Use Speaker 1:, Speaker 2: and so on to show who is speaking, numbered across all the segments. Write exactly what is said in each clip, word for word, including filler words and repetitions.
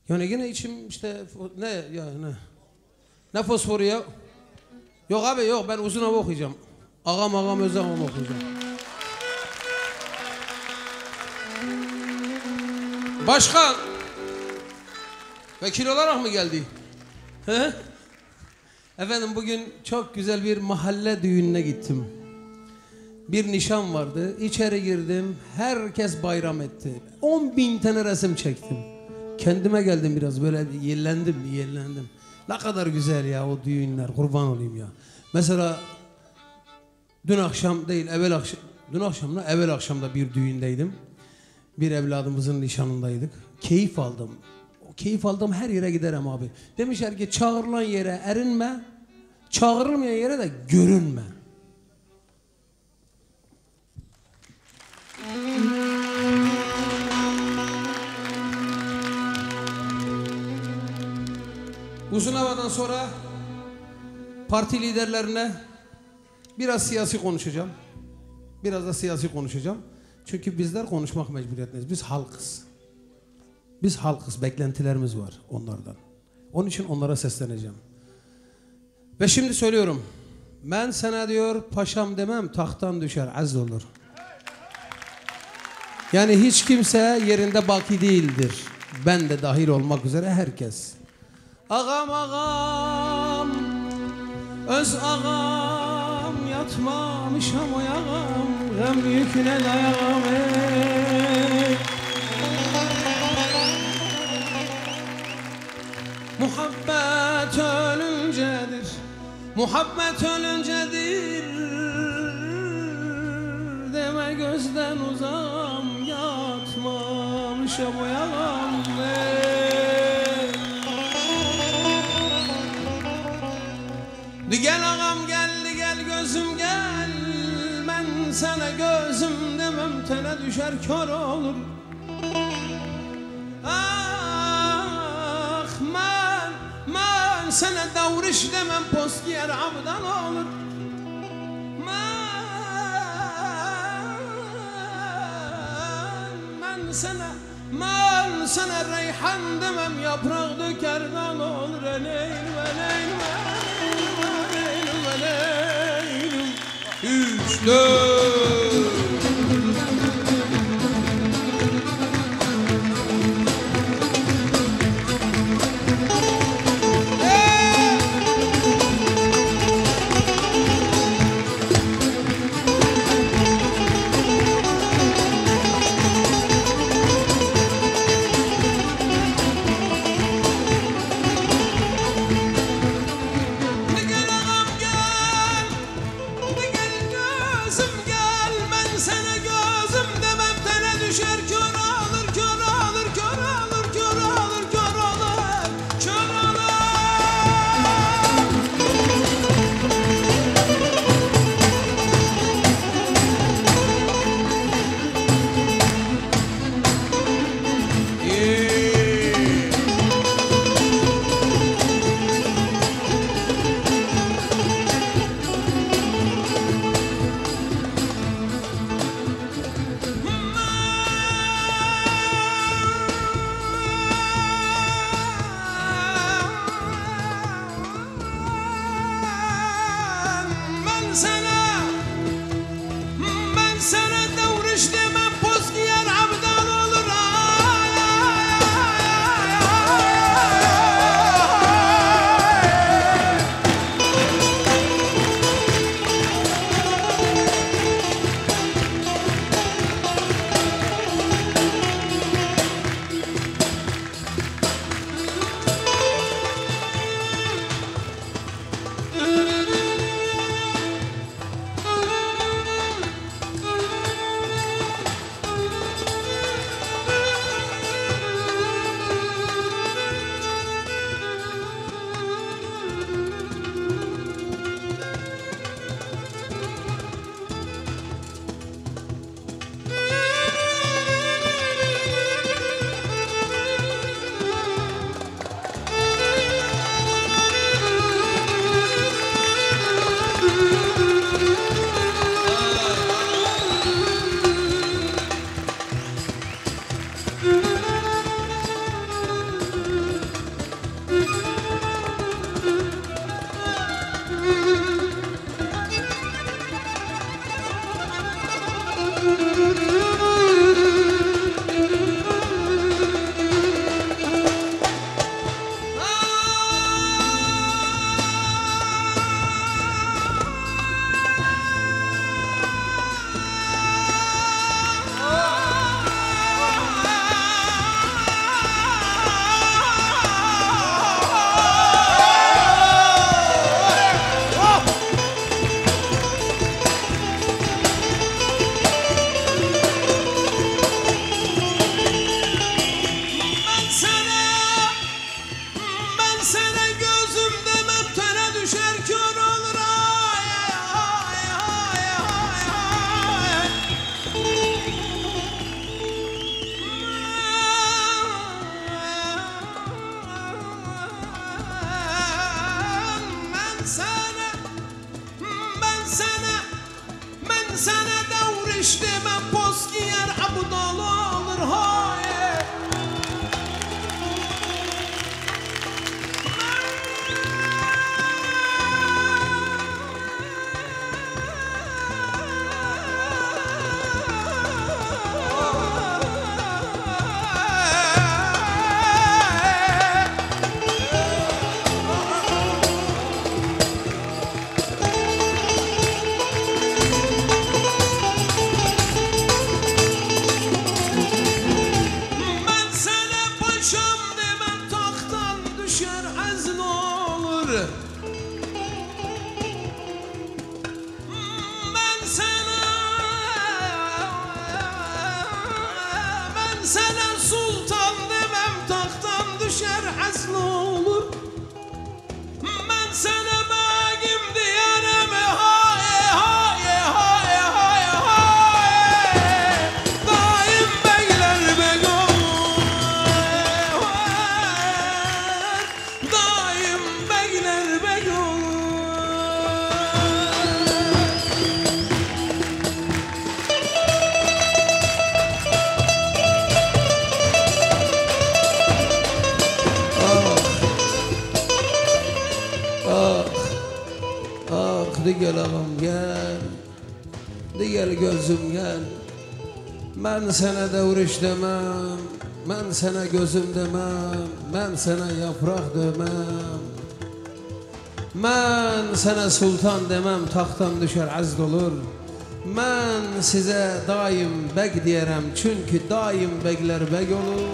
Speaker 1: Yani yine içim işte ne ya ne? Ne fosforu ya? Yok abi yok, ben uzun hava okuyacağım. Ağam ağam özağım okuyacağım. Başkan vekil olarak mı geldi? He? Efendim bugün çok güzel bir mahalle düğününe gittim. Bir nişan vardı. İçeri girdim. Herkes bayram etti. On bin tane resim çektim. Kendime geldim biraz böyle yellendim, yellendim. Ne kadar güzel ya o düğünler, kurban olayım ya. Mesela dün akşam değil, evvel akşam, dün akşam da evvel akşamda bir düğündeydim. Bir evladımızın nişanındaydık. Keyif aldım. O keyif aldığım her yere giderim abi. Demişler ki çağırılan yere erinme, çağırılmayan yere de görünme. Uzun havadan sonra parti liderlerine biraz siyasi konuşacağım. Biraz da siyasi konuşacağım. Çünkü bizler konuşmak mecburiyetindeyiz. Biz halkız. Biz halkız. Beklentilerimiz var onlardan. Onun için onlara sesleneceğim. Ve şimdi söylüyorum. Ben sana diyor paşam demem, tahttan düşer, az olur. Yani hiç kimse yerinde baki değildir. Ben de dahil olmak üzere herkes. Ağam ağam, öz ağam, yatmamışam o yağam, hem yüküne dayağam ey. Muhabbet ölüncedir, muhabbet ölüncedir, deme gözden uzağım, yatmamışam o yağam ey. Gel ağam gel, gel gözüm gel, ben sana gözüm demem, tene düşer kör olur. Ah ben, ben sana davriş demem, post giyer abdan olur. Ben, ben sana, ben sana reyhan demem, yaprak dökerden olur. Eleyim eleyim eleyim. Üç, dört.
Speaker 2: Gözüm gel.
Speaker 1: De gel ağam gel, de gel gözüm gel. Ben sana devriş demem, ben sana gözüm demem, ben sana yaprak demem. Ben sana sultan demem, taxtdan düşer azd olur. Ben size daim bek diyerem, çünkü daim bekler bek olur.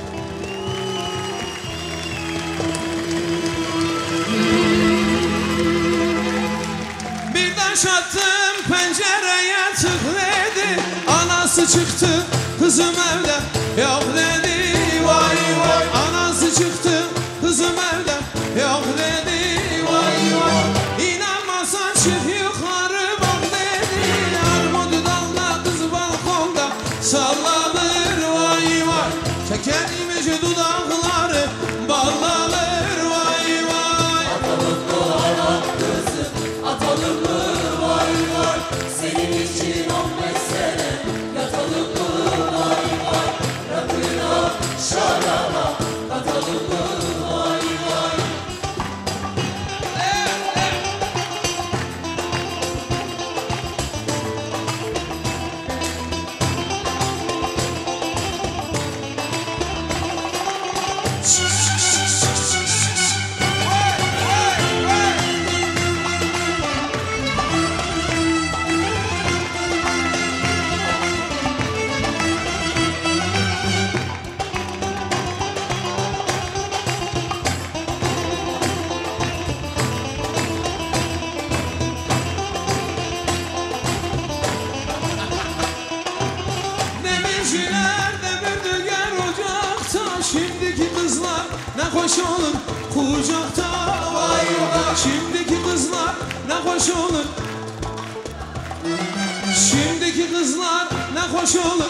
Speaker 1: Birden şattım pencereye tıkladı, anası çıktı kızım evde yok dedi. Vay vay, anası çıktı kızım evde yok dedi. Vay vay, inanmasan çık yukarı bak dedi. Armut dalda kız balkonda sallanır. Vay vay, çekermiş dudakları ballanır. Vay vay,
Speaker 2: atalım mı Arap kızı, atalım mı vay vay. Senin için on beş sene yatalım mı vay vay. Rakına şaraba katalım mı vay vay.
Speaker 1: Demirciler demirdi gel ocakta, şimdiki kızlar ne hoş olur kucakta. Vay vay, şimdiki kızlar ne hoş olur, şimdiki kızlar ne hoş olur.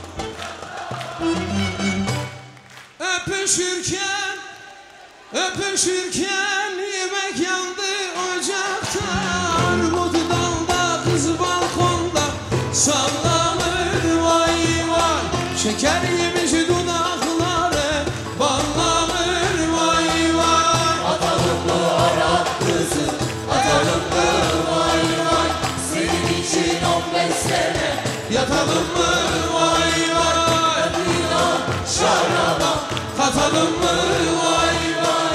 Speaker 1: Öpüşürken, öpüşürken yemek yandı ocakta. Armut dalda kız balkonda sallanır. Vay vay, şeker yemiş dudakları ballanır. Vay vay,
Speaker 2: Atalım mı Arap kızı, atalım mı vay vay. Senin için on beş sene
Speaker 1: yatalım mı? Vay vay,
Speaker 2: rakına şaraba
Speaker 1: katalım mı? Vay vay.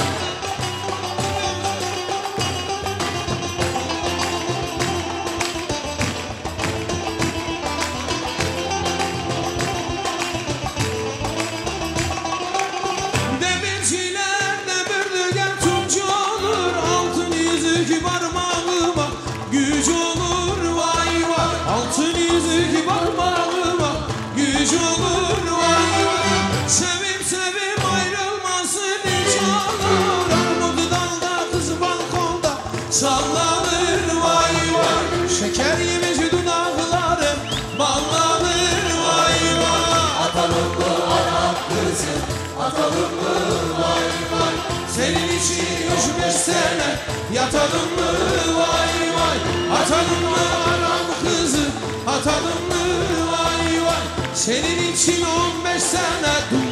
Speaker 1: Demirciler demirdi gel tuncu olur, altın yüzük parmağıma güç olur. Vay vay, altın yüzük parmağıma güç olur. Vay vay, sevip sevip ayrılmasın hiç olur. Armut dalda kız balkonda sallanır. Vay vay, şeker yemiş dudakları ballanır. Vay vay,
Speaker 2: atalım mı Arap kızı, atalım mı vay vay.
Speaker 1: senin için üç beş sene yatalım mı? Vay vay, atalım mı Arap kızı, atalım mı? Vay vay, senin için on beş sene